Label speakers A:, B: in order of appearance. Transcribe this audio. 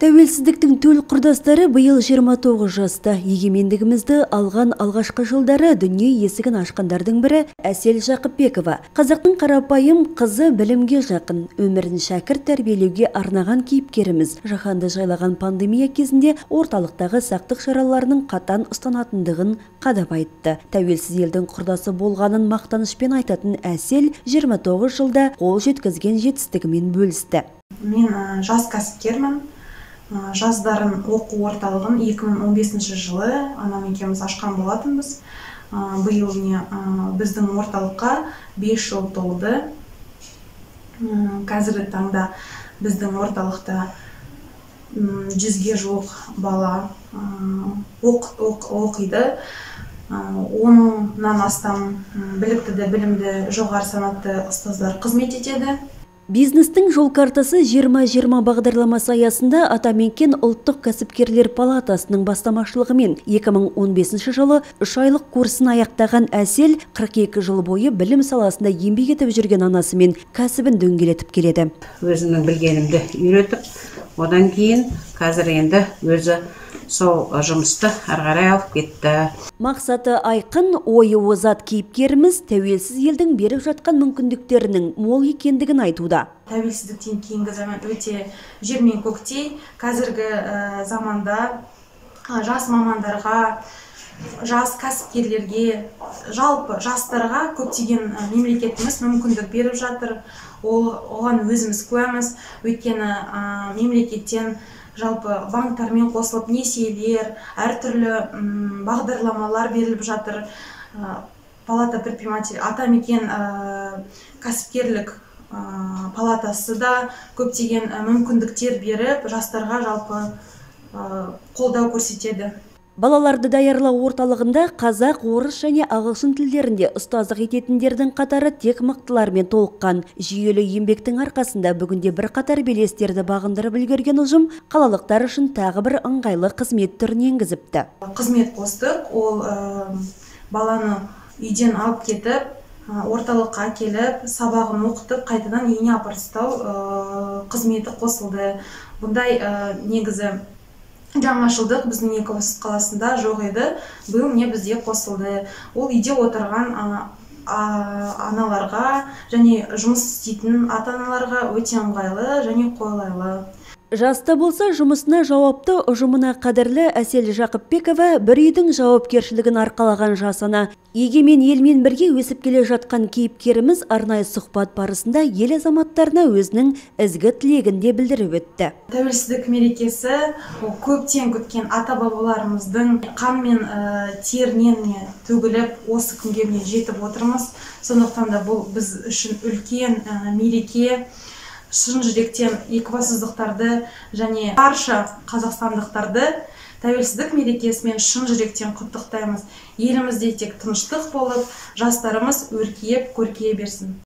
A: Тәуелсіздіктің төл құрдастары биыл 29 жаста. Егемендігімізді алған алғашқы жылдары дүние есігін ашқандардың бірі Әсел Жақыпбекова. Қазақтың қарапайым қызы білімге жақын, өмірін шәкірт тәрбиелеуге арнаған кейіпкеріміз жаһанды жайлаған пандемия кезінде орталықтағы сақтық шараларының қатаң ұстанатындығын қадап айтты. Тәуелсіз елдің құрдасы болғанын мақтанышпен айтатын Әсел 29 жылда қол жеткізген жетістігімен бөлісті.
B: Мен жас кәсіпкермін. Жаздарын оқу орталығын 2015 жылы анам екеуміз ашқан болатынбыз. Биыл біздің орталыққа 5 жыл толды. Қазіргі таңда біздің орталықта 100-ге жуық бала оқиды. 10-нан астам білікті де білімді жоғары санатты ұстаздар қызмет етеді.
A: Бизнестің жол картасы 2020 бағдарламасы аясында Атамекен ұлттық кәсіпкерлер палатасының бастамашылығымен 2015 жылы 3 айлық курсын аяқтаған Әсел 42 жыл бойы білім саласында еңбек етіп жүрген анасымен кәсібін дөңгелетіп келеді.
C: Өзімнің білгенімді үйретіп, одан кейін қазір енді өзі сол жұмысты әрғарай алып кетті.
A: Мақсаты айқын, ойы озат кейіпкеріміз тәуелсіз елдің беріп жатқан мүмкіндіктерінің мол екендігін айтуда.
B: Тәуелсіздіктен кейінгі заман өте жер мен көктей. Қазіргі заманда жас мамандарға, жас кәсіпкерлерге, жалпы жастарға көптеген мемлекетіміз мүмкіндік беріп жатыр. Оған өзіміз куәміз. Өйткені мемлекеттен жалпы банктармен қосылып несиелер, әртүрлі бағдарламалар беріліп жатыр. Палата предприниматель, Атамекен кәсіпкерлік палатасы да көптеген мүмкіндіктер беріп, жастарға жалпы қолдау көрсетеді.
A: Балаларды даярлау орталығында қазақ, орыс және ағылшын тілдерінде ұстаздық ететіндердің қатары тек мықтылармен толыққан. Жүйелі еңбектің арқасында бүгінде бірқатар белестерді бағындырып үлгерген ұжым қалалықтар үшін тағы бір ыңғайлы қызмет түрін енгізіпті.
B: Қызмет қостық, ол баланы үйден алып кетіп, орталыққа келіп, сабағын оқытып, қайтадан үйіне апарып тастау қызметі қосылды. Бұндай негізі жаңашылдық біздің Екібастұз қаласында жоқ еді. Биыл бізде қосылды. Ол үйде отырған аналарға және жұмыс істейтін ата-аналарға өте ыңғайлы және қолайлы.
A: Жаста болса жұмысына жауапты, ұжымына қадірлі Әсел Жақыпбекова бір үйдің жауапкершілігін арқалаған жас ана. Егемен елмен бірге өсіп келе жатқан кейіпкеріміз арнайы сұхбат барысында ел азаматтарына өзінің ізгі тілегін де білдіріп өтті.
B: Тәуелсіздік мерекесі көптен күткен ата-бабаларымыздың қан мен терінен төгіліп осы күнге жетіп отырмыз. Сондықтан да бұл біз үшін үлкен мереке. Шын жүректен екібастұздықтарды және барша қазақстандықтарды тәуелсіздік мерекесімен шын жүректен құттықтаймыз. Елімізде тек тыныштық болып, жастарымыз өркейіп, көркейе берсін.